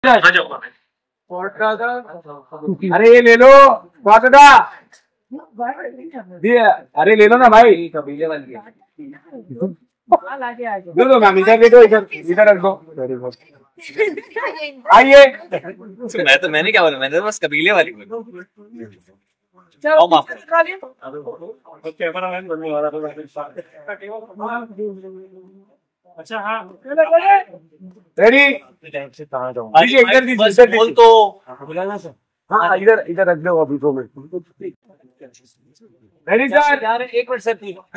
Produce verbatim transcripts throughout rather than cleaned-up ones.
Sir. आ जाओ। अरे ये ले लो पाटोटा, अरे ले लो ना भाई, कबीले वाली दो दो मैम, इधर ले दो, इधर इधर रख दो। आइए। मैं तो मैंने क्या बोला, मैंने तो बस कबीले वाली बोली। चलो माफ अच्छा हाँ रेडी, इधर बस बोल तो बुलाना सर। हाँ इधर इधर रख दो अभी दो मिनट। Ready sir? यार एक मिनट सर,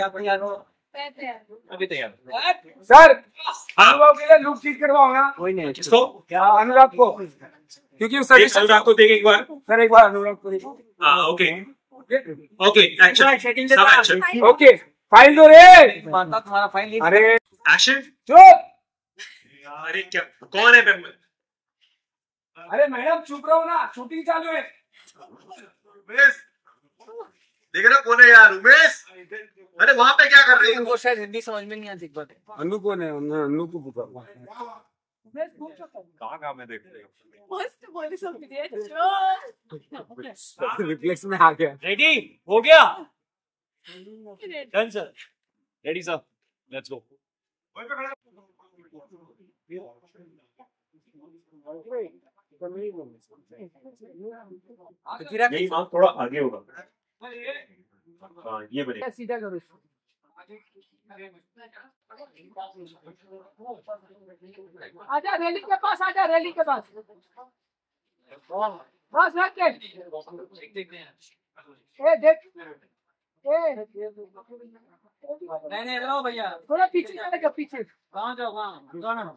अभी तैयार सर। अनुराग के लिए लुक चीज करवाऊंगा। कोई नहीं किसको? क्या अनुराग को? क्योंकि उस सर अनुराग को देखे एक बार, सर एक बार अनुराग को देखो। हाँ okay okay action okay file दो रे। मानता तुम्हारा फाइल। अरे एक्शन। चुप। अरे क्या कौन है? अरे मैडम चुप रहो ना, शूटिंग चालू है। उमेश देख रहे हो कौन है यार? उमेश अरे वहाँ पे क्या कर रही है? उनको शायद हिंदी समझ में नहीं आती। एक बात अनु कौन है? अनु को पूछा कहाँ कहाँ में देख रहे हो? मस्त बोले सब रिफ्लेक्स में आ गया। रेडी हो गया? Done sir. Ready sir, let's go. यही मार्क थोड़ा आगे होगा। हाँ ये बढ़िया। सीधा करो इसको। आजा रैली के पास, आजा रैली के पास बस रख के। ए देख ए नहीं नहीं रहो भैया, थोड़ा पीछे जाएगा, पीछे कहाँ जाओ? कहाँ जाना?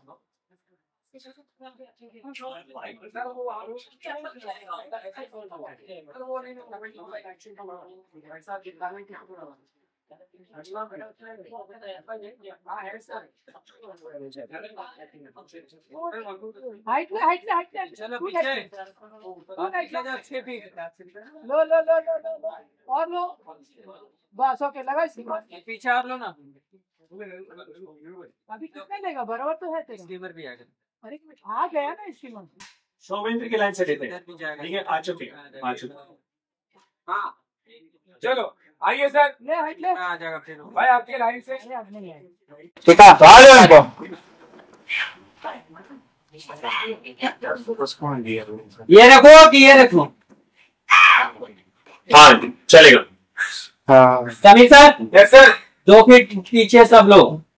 हाइट ले हाइट ले हाइट ले। चलो पीछे लो लो लो लो लो और लो बस। ओके लगा इसके पीछे और लो ना। अभी कितने लेगा? बराबर तो है तेरा। स्टीमर भी आ गया। अरे आ गया ना इसकी मन। सौवेंद्र की लाइन से लेते हैं। ठीक है आ चुके आ चुके। हाँ चलो आइए सर। ले हाइट ले। आ जाएगा फिर भाई आपके लाइन से नहीं है। ठीक है आ जाओ इनको। ये रखो कि ये रखो? हाँ चलेगा। हाँ समीर सर। Yes sir. दो फीट पीछे सब लोग।